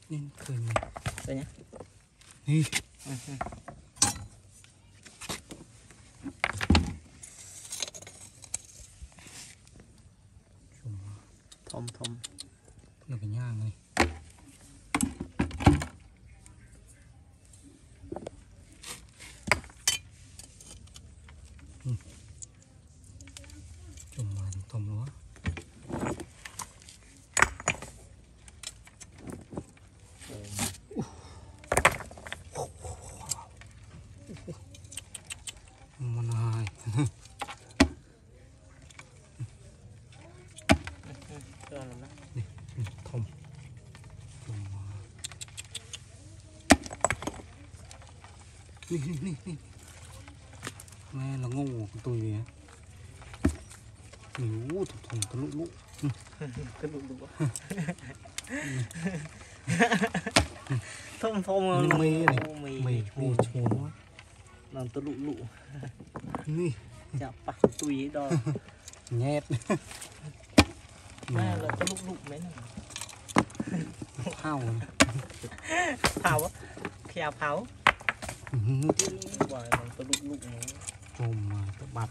nên cười này đây nhá đi thom thom được cái nhang này chùm mà thom lúa món hai thom chùm đi nghe là ngon của tôi vậy mình thùng cái lụ lụ cái lụ lụ thom thom mì này mì chuồn quá làm tôi lụ lụ nè chả bạc tùy đó nhét là tôi lụ lụ đấy phao pháo á khéo pháo bởi tôi lụ lụ chùm mà tôi bật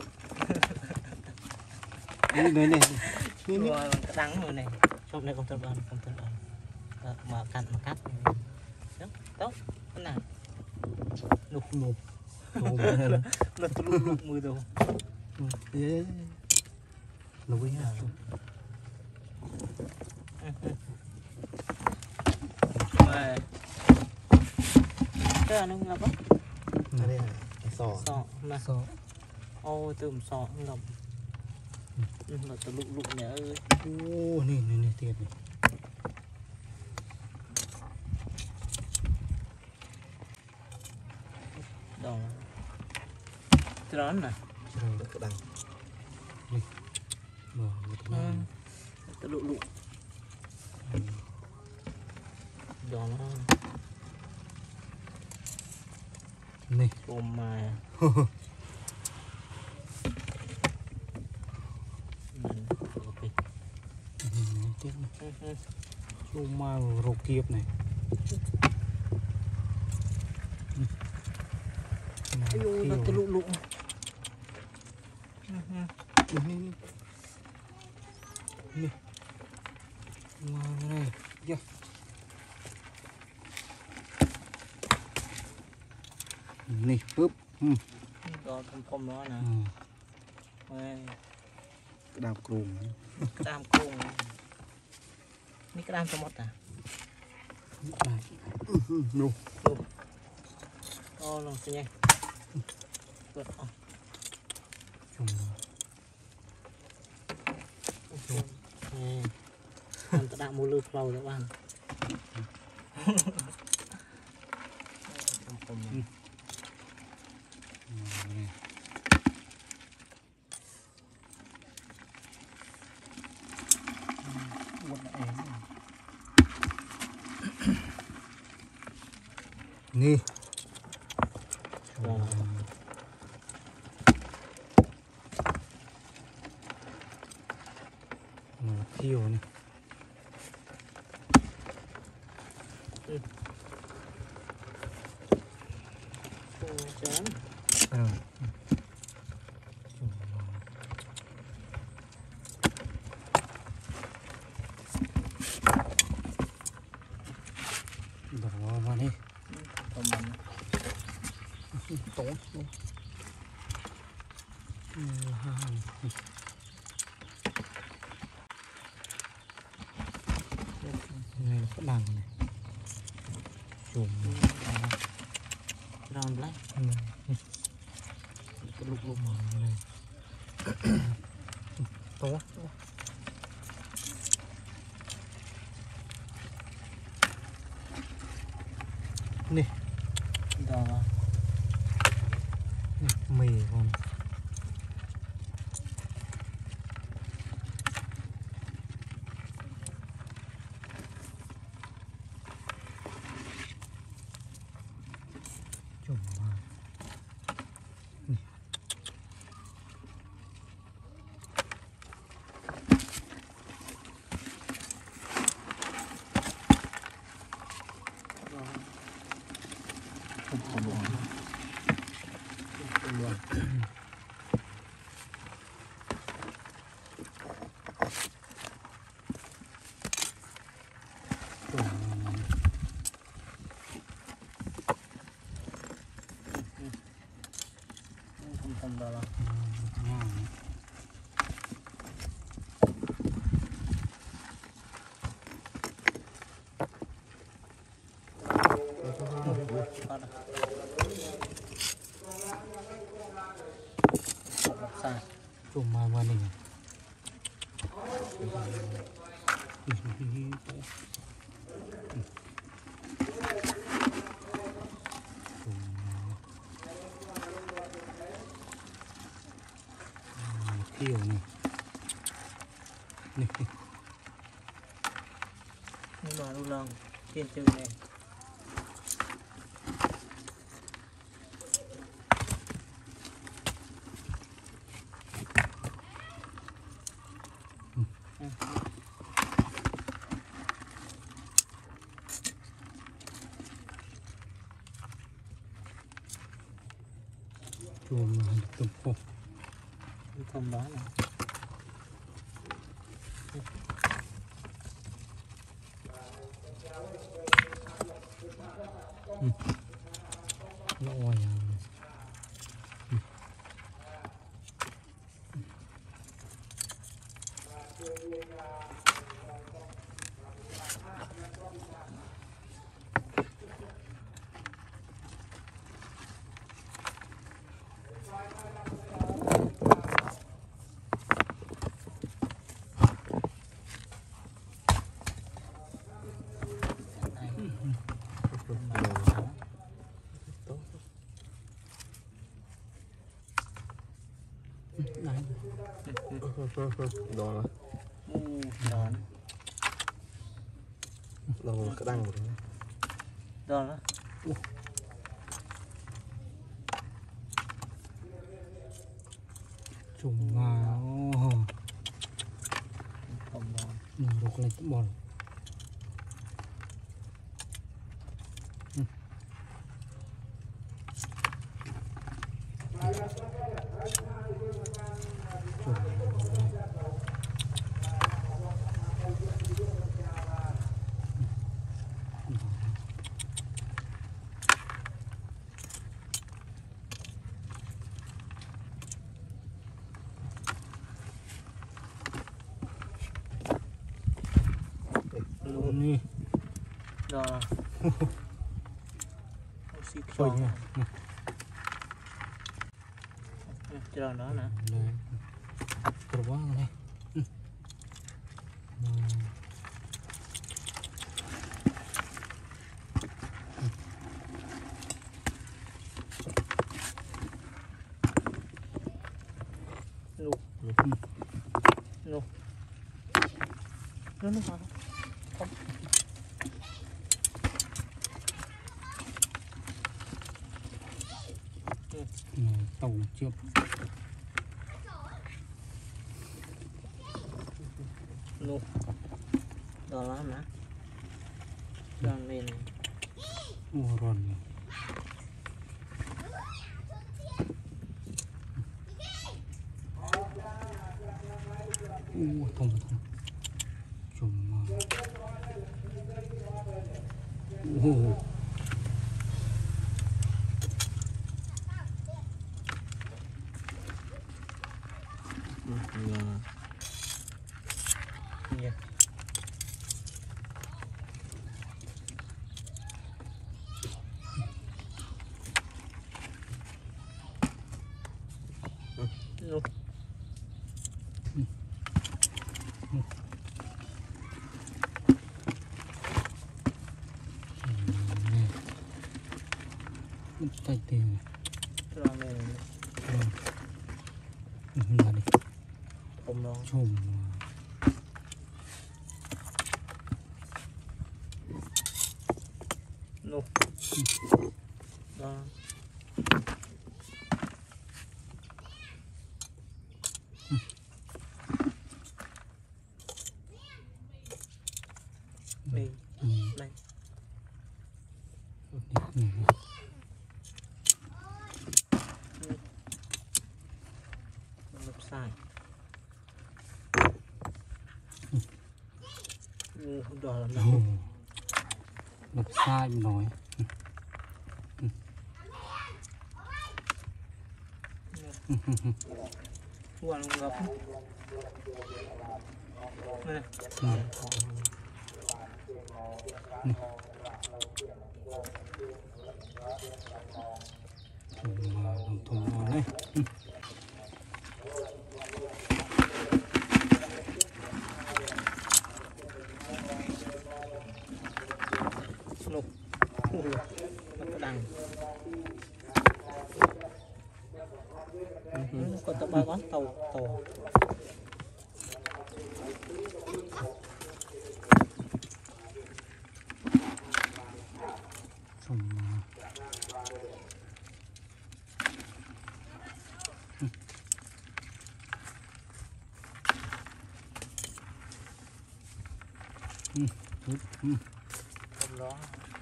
đây này rồi cái đắng rồi này trong này không thân ơn mà cắt tốt cái này nục là tôi lục mưa đâu lục ấy ha cái này nó bắp đây này sọ ôi tôm sọ ngầm là tôi lục nhớ ơi ô này thiệt này đó tròn nè rồi cái đằng này mở một cái tôi lục đó này ôm mà chùm mà rô kiếp này ôi nó tôi lụ nè này kia nè ướp đó thom đó nè cái đam cồn cái đam cồnนี่cái đam cho một à no lòng xin nhanh tuột ăn ta đạm mua lư flow các bạn nè thiêu này chán đổ vào đi tốt này có đằng này chùm tròn lấy cái lục mà này tốt nè đó mì con chùm mà Không đó là cuma mana ni kêu này nhưng mà luôn lần trên chân này chùm tôm khô không đó nè nó oi Đó là đòn đâu cái đăng rồi đòn đó chùm vào không đòn ruột lên bò luôn nè đòn oxy ôi cho nha cho đó nè này terbang này lục lục nó vào không tàu chớp lục đó là nè đòn lên mua ròn thông chùm yeah. Lục tay tiền đòn lên là đi không đòn chùm lục đó đây đây đó là nó sai mình nói buồn ngập này thùng ngon đấy nục nó đằng còn tao ba quán tàu tàu trong đó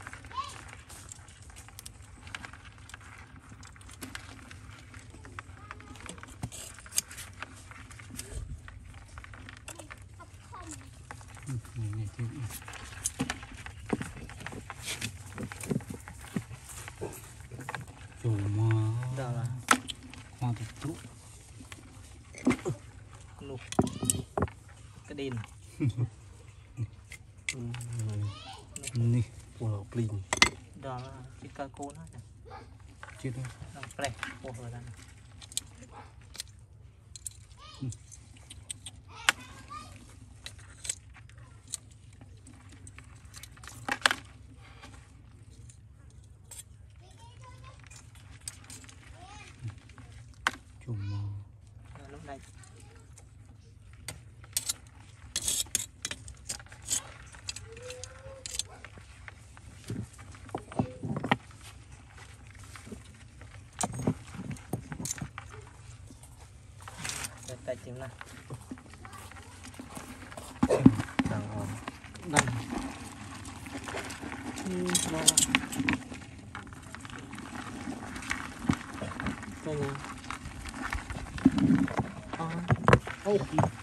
này thì cuma đó là hoa thực trụ nục cái đèn này của plin đó là cái cây cô nó chết rồi nó plek của hồi đó cuma lúc này tay chim này đang ngon đằng nó đây nè ô